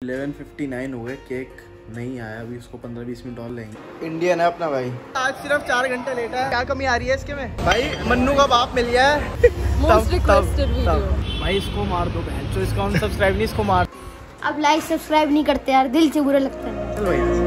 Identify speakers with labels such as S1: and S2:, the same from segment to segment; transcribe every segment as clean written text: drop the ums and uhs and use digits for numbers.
S1: 11:59 हो गए, केक नहीं आया अभी, उसको 15-20 मिनट और लेंगे। इंडियन है अपना भाई, आज सिर्फ 4 घंटे लेट है। क्या कमी आ रही है इसके में? भाई मन्नू का बाप मिल गया है।
S2: Most requested video.
S1: भाई इसको मार दो बहन, तो इसका सब्सक्राइब नहीं, इसको मार।
S3: अब लाइक सब्सक्राइब नहीं करते यार, दिल से बुरा लगता है।
S1: चलो यार।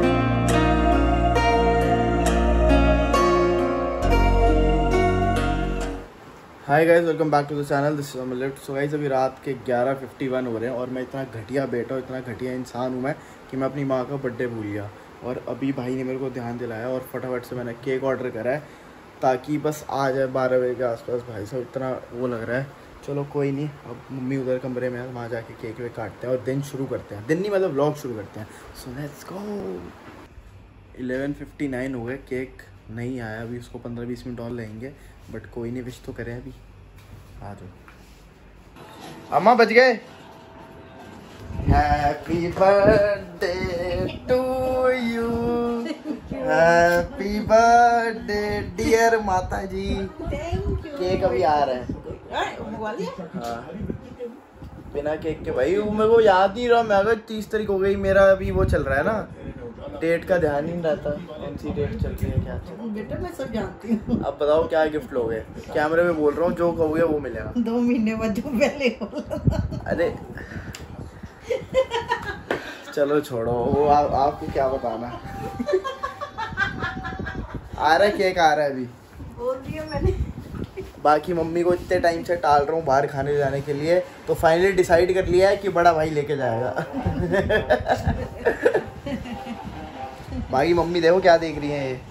S1: Hi guys, welcome back to the channel, this is Amar. So guys अभी रात के 11:51 हो रहे हैं और मैं इतना घटिया बेटा हूँ, इतना घटिया इंसान हूँ मैं कि मैं अपनी माँ का बर्थडे भूल गया। और अभी भाई ने मेरे को ध्यान दिलाया और फटाफट से मैंने केक ऑर्डर करा है ताकि बस आ जाए 12 बजे के आसपास। भाई साहब इतना वो लग रहा है। चलो कोई नहीं, अब मम्मी उधर कमरे में है, वहाँ जाके केक वेक काटते हैं और दिन शुरू करते हैं। दिन नहीं मतलब व्लॉग शुरू करते हैं। So let's go. 11:59 हो गए, केक नहीं आया अभी, उसको 15-20 मिनट और लेंगे, बट कोई नहीं, विश तो करें अभी। आ जाओ। अम्मा बच गए। Happy birthday to you, happy birthday dear माता जी। केक अभी आ रहा है। हाँ। बिना केक के भाई मेरे को याद नहीं रहा। मैं अगर 30 तारीख हो गई, मेरा अभी वो चल रहा है ना, डेट का ध्यान ही नहीं रहता, कौन सी डेट चल रही है क्या चल रही है।
S2: बेटा मैं सब जानती हूँ।
S1: अब बताओ क्या गिफ्ट लोगे? कैमरे में बोल रहा हूँ, जो कहोगे वो मिलेगा।
S2: 2 महीने बाद जो पहले
S1: अरे चलो छोड़ो वो, आपको क्या बताना। आ रहा है केक, आ रहा है अभी,
S2: बोल दिया मैंने।
S1: बाकी मम्मी को इतने टाइम से टाल रहा हूँ बाहर खाने जाने के लिए, तो फाइनली डिसाइड कर लिया है कि बड़ा भाई लेके जाएगा। बाकी मम्मी देखो क्या देख रही है ये,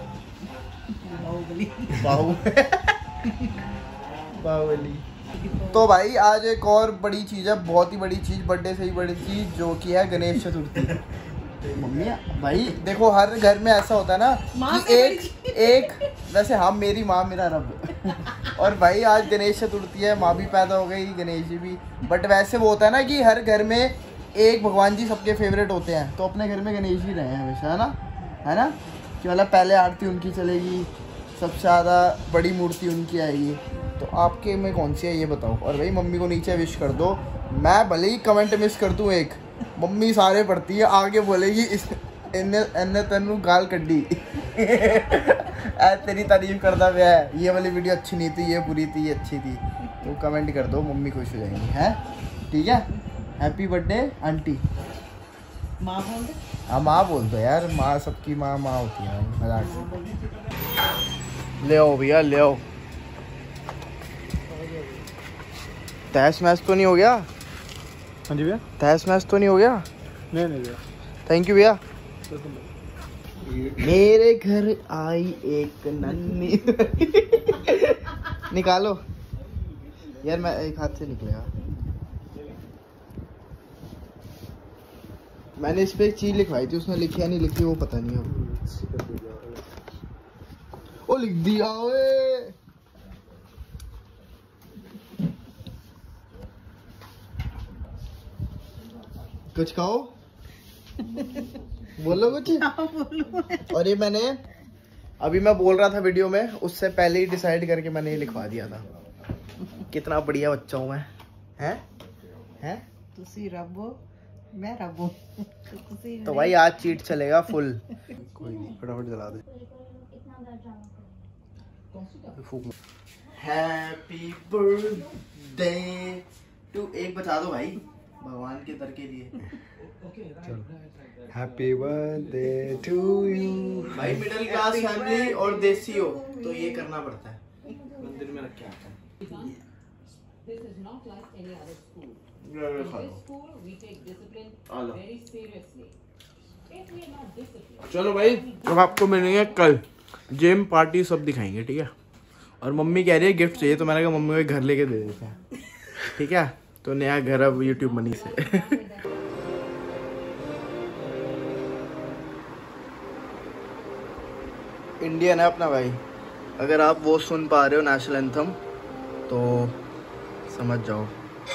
S1: बाहुबली। तो भाई आज एक और बड़ी चीज़ है, बहुत ही बड़ी चीज़, बर्थडे से ही बड़ी चीज़, जो कि है गणेश चतुर्थी। मम्मी भाई देखो, हर घर में ऐसा होता है ना कि एक वैसे हम, मेरी माँ मेरा रब। और भाई आज गणेश चतुर्थी है, माँ भी पैदा हो गई, गणेश जी भी। बट वैसे वो होता है ना कि हर घर में एक भगवान जी सबके फेवरेट होते हैं, तो अपने घर में गणेश जी रहे हैं हमेशा, है ना कि मतलब पहले आरती उनकी चलेगी, सबसे ज़्यादा बड़ी मूर्ति उनकी आएगी। तो आपके में कौन सी है ये बताओ। और भाई मम्मी को नीचे विश कर दो। मैं भले ही कमेंट मिस कर दूँ एक, मम्मी सारे पढ़ती है, आगे बोलेगी इस इन्ने तेनू गाल कड्डी। तेरी तारीफ करता हुआ है, ये वाली वीडियो अच्छी नहीं थी, ये बुरी थी, ये अच्छी थी। तो कमेंट कर दो, मम्मी खुश हो जाएंगी। हैं ठीक है। Happy birthday aunty.
S2: माँ बोल दे।
S1: हाँ माँ बोल दो यार, माँ सबकी माँ होती है, मजाक से। ले आओ भैया ले आओ। तहस मैच तो नहीं हो गया?
S4: हाँ जी भैया।
S1: तहस मैच तो नहीं हो गया?
S4: नहीं भैया।
S1: थैंक यू भैया। मेरे घर आई एक नन्ही। निकालो यार, मैं एक हाथ से निकलेगा। मैंने इस पे एक चीज लिखवाई थी, उसने लिखी या नहीं लिखी वो पता नहीं है। ओ लिख दिया ओए। कुछ कहो, बोलो कुछ। और ये मैंने अभी मैं बोल रहा था वीडियो में, उससे पहले ही डिसाइड करके मैंने ये लिखवा दिया था। कितना बढ़िया बच्चा हूँ मैं, हैं?
S2: तुसी रब हो, मैं रब हूँ।
S1: तो भाई आज चीट चलेगा फुल। कोई नहीं, फटाफट जला दे। हैप्पी बर्थडे टू, एक बचा दो भाई भगवान के दर के लिए।
S4: Happy birthday to you.
S1: भाई मिडिल क्लास फैमिली और देसी हो तो ये करना पड़ता है, मंदिर में रख के आता है। चलो भाई, अब आपको मिलेंगे कल, जिम पार्टी सब दिखाएंगे, ठीक है। और मम्मी कह रही है गिफ्ट चाहिए, तो मैंने कहा मम्मी को घर लेके दे देते हैं, ठीक है। तो नया घर अब यूट्यूब मनी से। इंडियन है अपना भाई, अगर आप वो सुन पा रहे हो नेशनल एंथम तो समझ जाओ।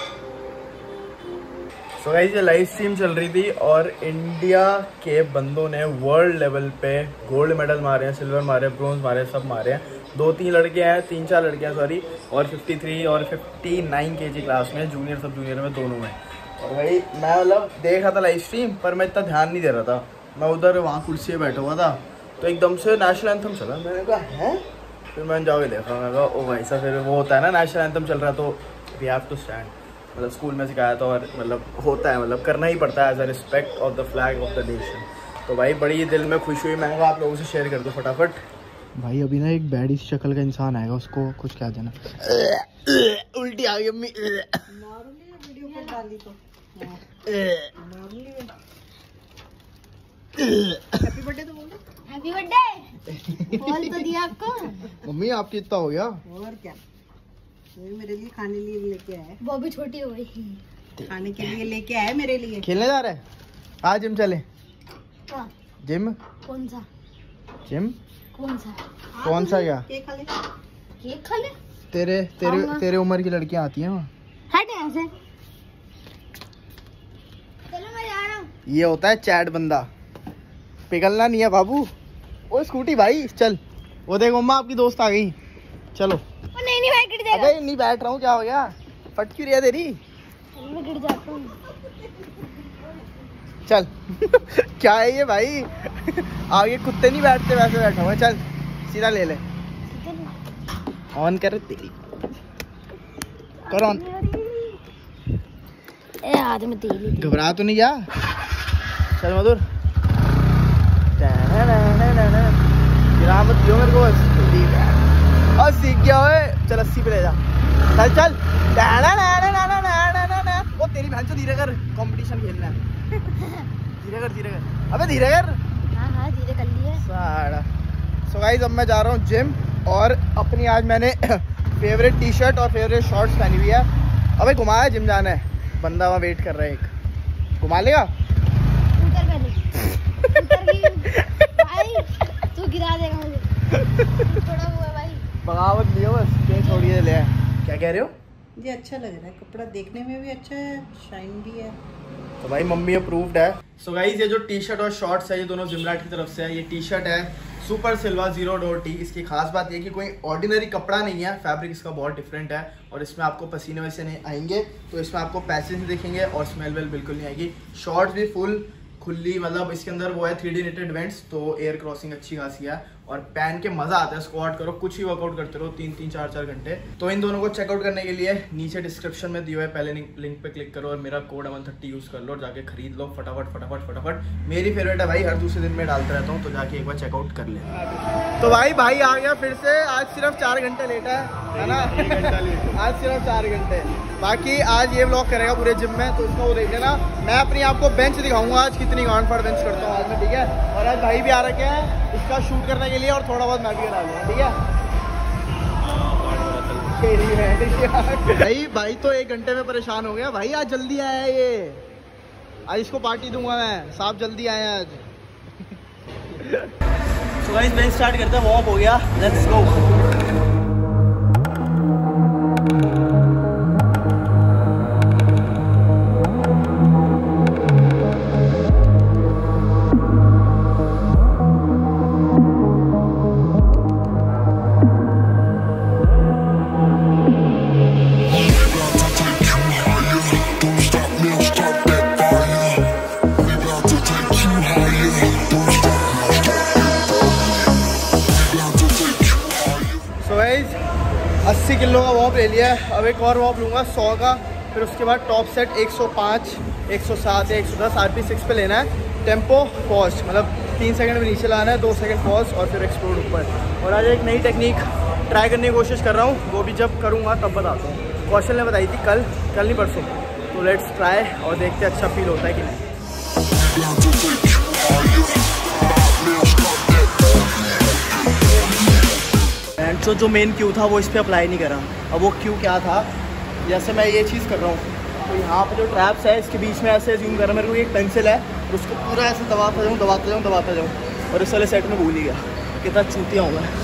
S1: सो गाइस ये लाइव स्ट्रीम चल रही थी और इंडिया के बंदों ने वर्ल्ड लेवल पे गोल्ड मेडल मारे हैं, सिल्वर मारे, ब्रोंज मारे, सब मारे हैं। 2-3 लड़के हैं, 3-4 लड़कियां सॉरी, और 53 और 59 kg क्लास में, जूनियर सब जूनियर में दोनों में। और भाई मैं मतलब देख रहा था लाइव स्ट्रीम, पर मैं इतना ध्यान नहीं दे रहा था। मैं उधर वहाँ कुर्सी पे बैठा हुआ था, तो एकदम से नेशनल एंथम चला। मैंने कहा है, फिर मैंने जाके देखा, मैं कहा ओ भाई साहब, फिर वो होता है ना नेशनल एंथम चल रहा, तो वी हैव टू स्टैंड। मतलब स्कूल में सिखाया था, और मतलब होता है, मतलब करना ही पड़ता है as a respect of the flag of the nation. तो भाई बड़ी दिल में खुशी हुई, मैंने कहा आप लोगों से शेयर कर दो फटाफट। भाई अभी ना एक बैडी शक्ल का इंसान आएगा, उसको कुछ क्या देना। उल्टी आ गई अम्मी।
S2: नॉर्मली वीडियो पर डाली तो नॉर्मली हैप्पी बर्थडे तो बोल दो।
S3: हैप्पी बर्थडे बोल तो दिया आपको।
S1: मम्मी आपकी इतना हो गया।
S2: और क्या, वो मेरे लिए खाने लिए लेके आया,
S3: वो भी छोटी हो गई।
S2: खाने के लिए लेके आया मेरे लिए।
S1: खेलने जा रहे हैं आज, जिम चले।
S3: क्या?
S1: जिम?
S3: कौन सा?
S1: जिम
S3: कौन सा?
S1: कौन सा? क्या
S2: केक खा ले।
S3: केक खा ले।
S1: तेरे तेरे तेरे उम्र की लड़कियां आती हैं वहाँ।
S3: हट यहाँ से। चलो मैं जा रहा हूँ।
S1: ये होता है चैट बंदा, पिघलना नहीं है बाबू। ओ स्कूटी भाई चल। वो देखो अम्मा आपकी दोस्त आ गई, चलो।
S3: वो नहीं भाई गिर जाएगा।
S1: अबे नहीं बैठ रहा हूँ, क्या हो गया? फट क्यों रही है तेरी?
S3: मैं गिर जाता हूँ।
S1: चल। क्या है ये भाई? आगे कुत्ते नहीं बैठते वैसे बैठा हुआ। चल सीधा ले ले। ऑन कर तेरी, कर ऑन।
S3: ए हाथ में तेल ही।
S1: घबरा तो नहीं गया? चल मधुर। गिरा मत दियो मेरे को बस। और सीख गया है। चल 80 पे ले जा। चल चल। वो तेरी बहन से धीरे कर, कंपटीशन खेलना है। धीरे कर धीरे कर। अबे धीरे कर।
S3: हाँ धीरे कर लिया।
S1: साड़ा। सो गाइस अब मैं जा रहा हूँ जिम, और अपनी आज मैंने फेवरेट टी शर्ट और फेवरेट शॉर्ट्स पहनी हुई है। अबे घुमाया, जिम जाना है, बंदा वहाँ वेट कर रहा है। एक घुमा लेगा?
S3: उतर पहले। भाई तू गिरा देगा मुझे। थोड़ा वो है भाई।
S1: बगावत लियो बस, कहीं छोड़िए ले। क्या कह रहे हो?
S2: ये अच्छा लग रहा है, कपड़ा देखने में भी अच्छा है, शाइन भी है।
S1: तो भाई मम्मी अप्रूव्ड है। सो गाइस ये जो टी शर्ट और शॉर्ट्स है, ये दोनों जिमराट की तरफ से है। ये टी शर्ट है सुपर सिल्वा 0 डॉट टी। इसकी खास बात ये कि कोई ऑर्डिनरी कपड़ा नहीं है, फैब्रिक इसका बहुत डिफरेंट है, और इसमें आपको पसीने वैसे नहीं आएंगे, तो इसमें आपको पैसेज नहीं दिखेंगे, और स्मेल वेल बिल्कुल नहीं आएगी। शॉर्ट्स भी फुल खुली, मतलब इसके अंदर वो है 3D निटेड वेंट्स, तो एयर क्रॉसिंग अच्छी खासी है, और पहन के मजा आता है। स्क्वाट करो, कुछ ही वर्कआउट करते रहो 3-3 4-4 घंटे। तो इन दोनों को चेकआउट करने के लिए नीचे डिस्क्रिप्शन में दिए हुए पहले लिंक पे क्लिक करो, और मेरा कोड 130 यूज कर लो, और जाके खरीद लो फटाफट फटाफट फटाफट। मेरी फेवरेट है भाई, हर दूसरे दिन में डालता रहता हूँ, तो जाके एक बार चेकआउट कर ले। तो भाई आ गया फिर से। आज सिर्फ 4 घंटे लेट है ना? आज सिर्फ 4 घंटे। बाकी आज ये व्लॉग करेगा पूरे जिम में, तो इसका वो देख लेना। मैं अपनी आपको बेंच दिखाऊंगा आज, कितनी गांड फाड़ बेंच करता हूँ आज मैं, ठीक है? और आज भाई भी आ रखे हैं इसका शूट करने के लिए, और थोड़ा बहुत मैं भी करा लूँगा, ठीक है? भाई तो 1 घंटे में परेशान हो गया भाई। आज जल्दी आया है ये, आज इसको पार्टी दूंगा मैं। साहब जल्दी आए हैं आज। तो गाइस बेंच स्टार्ट करते हैं, वार्म अप हो गया, लेट्स गो। किलो का वॉप ले लिया है, अब एक और वॉप लूँगा 100 का, फिर उसके बाद टॉप सेट 105, 107 या 110 RP6 पे लेना है। टेम्पो पॉज, मतलब 3 सेकंड में नीचे लाना है, 2 सेकंड पॉज, और फिर एक्सप्लोड ऊपर। और आज एक नई टेक्निक ट्राई करने की कोशिश कर रहा हूँ, वो भी जब करूँगा तब बताता हूँ। कौशल ने बताई थी कल नहीं परसों, तो लेट्स ट्राई और देखते अच्छा फील होता है कि नहीं। तो जो मेन क्यू था वो इस पर अप्लाई नहीं करा। अब वो क्यू क्या था, जैसे मैं ये चीज़ कर रहा हूँ, तो यहाँ पे जो ट्रैप्स है इसके बीच में ऐसे जूम करा, मेरे को एक पेंसिल है, उसको पूरा ऐसे दबाता जाऊँ, और इस वाले सेट में भूल ही गया। कितना चूतिया हूँ मैं।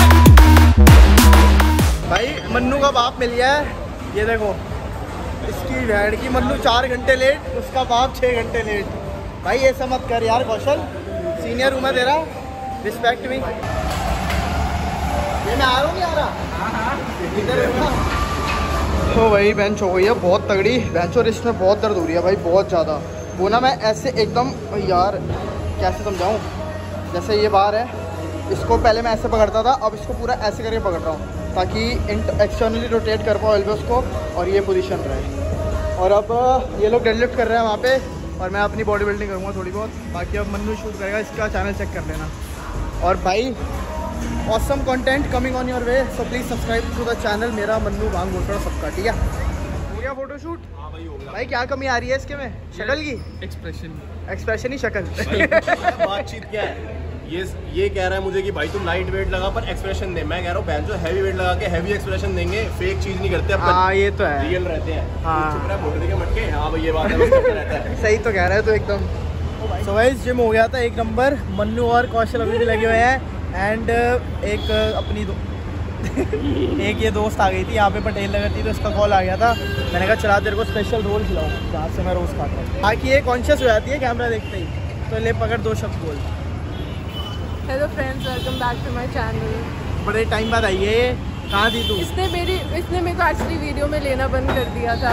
S1: मन्नू का बाप मिल गया है, ये देखो, इसकी इसकी भैड़ की मन्नू 4 घंटे लेट, उसका बाप 6 घंटे लेट। भाई ऐसा मत कर यार कौशल, सीनियर हूँ मैं तेरा, रिस्पेक्ट मी। ये मैं आ रहा हूँ, नहीं आ रहा इधर है। तो भाई बेंच हो गई है बहुत तगड़ी बेंच, और इसमें बहुत दर्द हो रही है भाई, बहुत ज़्यादा। वो ना मैं ऐसे एकदम यार कैसे समझाऊँ, जैसे ये बार है, इसको पहले मैं ऐसे पकड़ता था, अब इसको पूरा ऐसे करके पकड़ रहा हूँ ताकि एक्सटर्नली रोटेट कर पाओ एल्बोस को, और ये पोजीशन रहे। और अब ये लोग डेडलिफ्ट कर रहे हैं वहाँ पे, और मैं अपनी बॉडी बिल्डिंग करूँगा थोड़ी बहुत। बाकी अब मन्नू शूट करेगा, इसका चैनल चेक कर लेना। और भाई awesome content coming on your way, so please subscribe to the channel मेरा मन्नू भांग बोलकर सबका, ठीक है। हो गया फोटोशूट? हाँ भाई हो गया। भाई क्या कमी आ रही है इसके में? शक्ल की? एक्सप्रेशन ही शक्ल।
S5: बातचीत क्या है, ये कह रहा है मुझे कि भाई तुम लाइट वेट लगा पर एक्सप्रेशन दे। मैं कह रहा हूँ बहन जो हैवी वेट लगा के हैवी एक्सप्रेशन देंगे, फेक चीज नहीं करते।
S1: हाँ ये तो है,
S5: रियल रहते हैं।
S1: हाँ
S5: चुप रहा मोटे के मटके। हाँ भाई ये बात है, बस चुप रहता है।
S1: सही तो कह रहा है तो एकदम। सो गाइस जिम हो गया था 1 नंबर, मन्नू और कौशल अभी भी लगे हुए हैं। एंड एक अपनी एक ये दोस्त आ गई थी यहाँ पे, पटेल नगर थी, तो उसका कॉल आ गया था। मैंने कहा चला तेरे को स्पेशल रोल खिलाऊँ जहाँ से मैं रोज़ खाता हूँ, ताकि ये कॉन्शियस हो जाती है कैमरा देखते ही। तो ले पकड़ 2 शब्द बोल।
S6: Hello friends, welcome back to my channel.
S1: बड़े टाइम बाद आई है ये, कहाँ थी तू?
S6: इसने मेरे को एक्चुअली वीडियो में लेना बंद कर दिया था।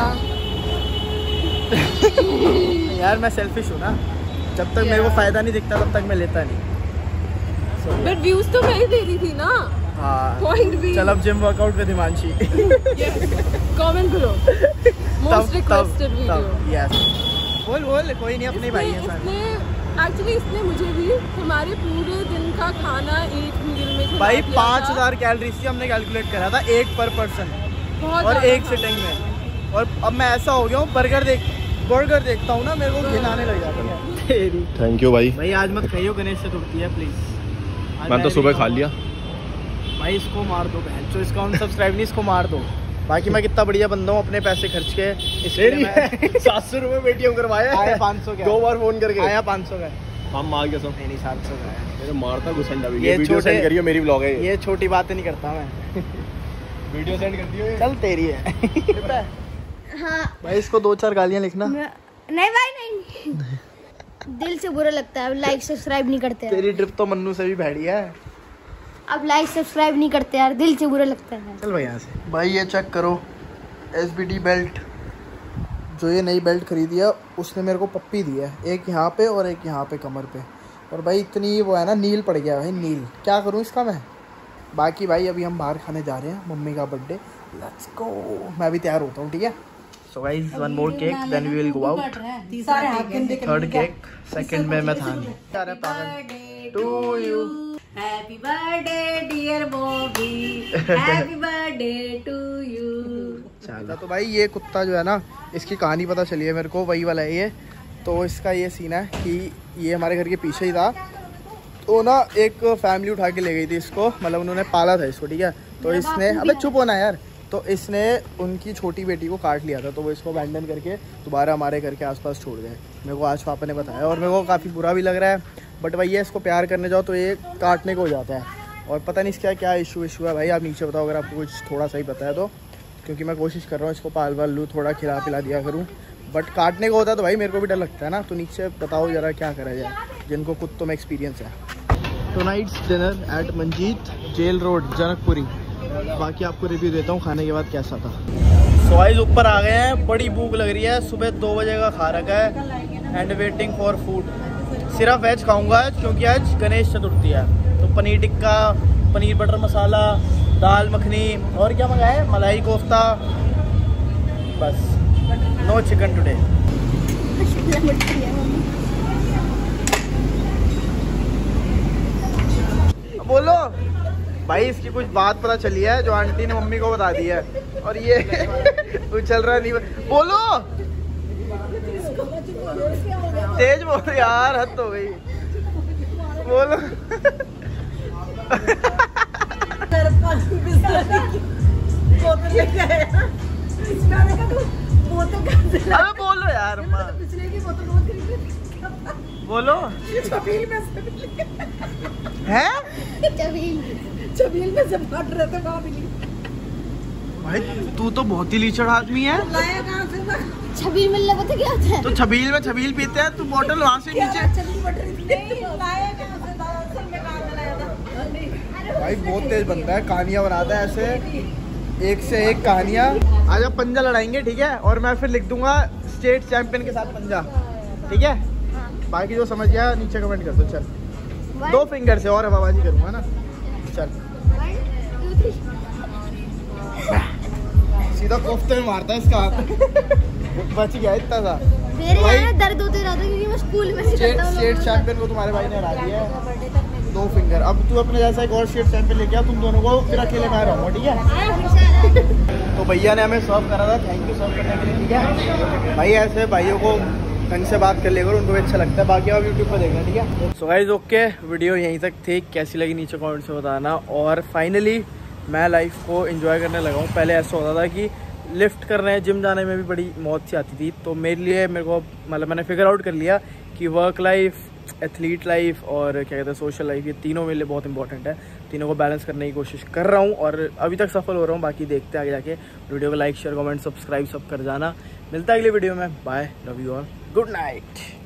S1: यार मैं सेल्फिश हूँ ना, जब तक मेरे को फ़ायदा नहीं दिखता तब तक मैं लेता नहीं।
S6: बट व्यूज तो मैं ही दे रही थी ना।
S1: हाँ
S6: पॉइंट भी।
S1: चल अब gym workout with Himanshi.
S6: Comment करो, मोस्ट रिक्वेस्टेड वीडियो।
S1: यस बोल बोल, कोई नहीं, अपने भाई हैं सारे।
S6: एक्चुअली इसने मुझे भी हमारे पूरे दिन का खाना एक मील में
S1: भाई 5000 कैलोरीज थी, हमने कैलकुलेट करा था, 1 पर पर्सन, और एक सिटिंग में। और अब मैं ऐसा हो गया हूँ, बर्गर देखता हूँ ना, मेरे को घिन आने लग जाता है तेरी।
S5: थैंक यू भाई।
S1: भाई आज मत खाइयो, गणेश चतुर्थी है प्लीज।
S5: मैं तो सुबह खा लिया
S1: भाई। इसको मार दो बहन, जो इसका अनसब्सक्राइब नहीं, इसको मार दो। बाकी मैं कितना बढ़िया बंदा हूँ, अपने पैसे खर्च के। इसलिए
S5: 700 रुपये पेटीएम करवाया,
S1: आया 500 का,
S5: 2 बार फोन करके
S1: आया 500 का।
S5: हम मार के सब
S1: नहीं 700 का है।
S5: मेरे मारता घुसंडा भी।
S1: ये
S5: वीडियो सेंड करियो, मेरी व्लॉग है
S1: ये छोटी बातें नहीं करता मैं।
S5: वीडियो सेंड कर दियो।
S1: चल तेरी है।
S3: हाँ
S1: भाई इसको 2-4 गालियाँ लिखना।
S3: नहीं भाई नहीं, दिल से बुरा लगता है। लाइक सब्सक्राइब नहीं करते यार।
S1: तेरी ट्रिप तो मन्नू से भी भैड़ी है।
S3: अब लाइक सब्सक्राइब नहीं करते यार, दिल से बुरा लगता है।
S1: चल भाई यहाँ से। भाई ये चेक करो SBD बेल्ट, जो ये नई बेल्ट खरीदी है उसने मेरे को पप्पी दी है, एक यहाँ पे और एक यहाँ पे कमर पे। और भाई इतनी वो है ना, नील पड़ गया भाई, नील। क्या करूँ इसका मैं। बाकी भाई अभी हम बाहर खाने जा रहे हैं, मम्मी का बर्थडे, लेट्स गो। मैं भी तैयार होता हूँ, ठीक है। So guys 1 more cake then we will go out. 3rd cake, 2nd में मैं था to you.
S2: Happy birthday dear Bobby, happy birthday to you.
S1: चलो तो भाई ये कुत्ता जो है ना, इसकी कहानी पता चली है मेरे को, वही वाला है ये। तो इसका ये सीन है कि ये हमारे घर के पीछे ही था, तो ना एक फैमिली उठा के ले गई थी इसको, मतलब उन्होंने पाला था इसको, ठीक है। तो इसने, अबे चुप होना यार, तो इसने उनकी छोटी बेटी को काट लिया था, तो वो इसको अबैंडन करके दोबारा हमारे घर के आसपास छोड़ गए। मेरे को आज पापा ने बताया, और मेरे को काफ़ी बुरा भी लग रहा है। बट भाई ये इसको प्यार करने जाओ तो ये काटने को हो जाता है, और पता नहीं इसका क्या इशू है भाई। आप नीचे बताओ अगर आपको कुछ थोड़ा सा ही पता है तो, क्योंकि मैं कोशिश कर रहा हूँ इसको पाल वाल लूँ, थोड़ा खिला पिला दिया करूँ। बट काटने को होता है तो भाई मेरे को भी डर लगता है ना। तो नीचे बताओ ज़रा क्या करा जाए, जिनको कुत्तों में एक्सपीरियंस है। Tonight's dinner at Manjeet, jail road, Janakpuri. बाकी आपको रिव्यू देता हूँ खाने के बाद कैसा था। सो गाइस ऊपर आ गए हैं, बड़ी भूख लग रही है, सुबह 2 बजे का खा रखा है, एंड वेटिंग फॉर फूड। सिर्फ वेज खाऊंगा आज, क्योंकि आज गणेश चतुर्थी है। तो पनीर टिक्का, पनीर बटर मसाला, दाल मखनी, और क्या मंगाया है, मलाई कोफ्ता, बस। No chicken today. बोलो भाई, इसकी कुछ बात पता चली है जो आंटी ने मम्मी को बता दी है, और ये चल रहा नहीं। बोलो, तेज बोलो यार, हद हो गई। बोलो। अरे बोलो यार अम्मा, बोलो। हैं?
S2: छबील में से बांट रहे थे वहाँ मिली।
S1: भाई तू तो बहुत ही लीचड़ आदमी है।
S2: लाया कहाँ से था?
S3: छबील मिलने पता क्या होता है?
S1: तो छबील में छबील पीते हैं, तू बोतल वहाँ से नीचे।
S2: चली बटर नहीं लाया कहाँ से था? असल में कहाँ से लाया था?
S1: भाई बहुत तेज बनता है, कहानियाँ बनाता है ऐसे एक से एक कहानियाँ। आज आप पंजा लड़ाएंगे ठीक है, और मैं फिर लिख दूंगा स्टेट चैंपियन के साथ पंजा, ठीक है। बाकी जो समझ गया नीचे कमेंट कर दो। चल 2 फिंगर से और हवाबाजी करूंगा ना। चल
S3: 1 2 3
S1: सीधा कोफ्ते में मारता है इसका हाथ। बच गया इतना सा।
S3: मेरे
S1: भाई
S3: यहाँ दर्द होते रहता है क्योंकि मैं स्कूल में से करता हूँ।
S1: स्टेट चैंपियन को तुम्हारे भाई ने हरा दिया है 2 फिंगर। अब तू अपने जैसा एक और स्टेट चैंपियन लेके आ, तुम दोनों को फिर अकेले मैं रहूँगा, ठीक है। तो भैया ने हमें सर्व करा था, थैंक यू सर्व करने के लिए, ठीक है। भाई ऐसे भाइयों को ढंग से बात कर लेगा, उनको भी अच्छा लगता है। बाकी आप यूट्यूब पर देखना, ठीक है। सो गाइस ओके, वीडियो यहीं तक थी। कैसी लगी नीचे कमेंट्स में बताना। और फाइनली मैं लाइफ को एंजॉय करने लगा हूँ। पहले ऐसा होता था कि लिफ्ट करने जिम जाने में भी बड़ी मौत सी आती थी, तो मेरे को मतलब मैंने फिगर आउट कर लिया कि वर्क लाइफ, एथलीट लाइफ और क्या कहते हैं सोशल लाइफ, ये तीनों मेरे लिए बहुत इंपॉर्टेंट है। तीनों को बैलेंस करने की कोशिश कर रहा हूँ और अभी तक सफल हो रहा हूँ। बाकी देखते आगे जाके। वीडियो को लाइक शेयर कमेंट सब्सक्राइब सब कर जाना। मिलता है अगले वीडियो में। Bye, love you all, good night.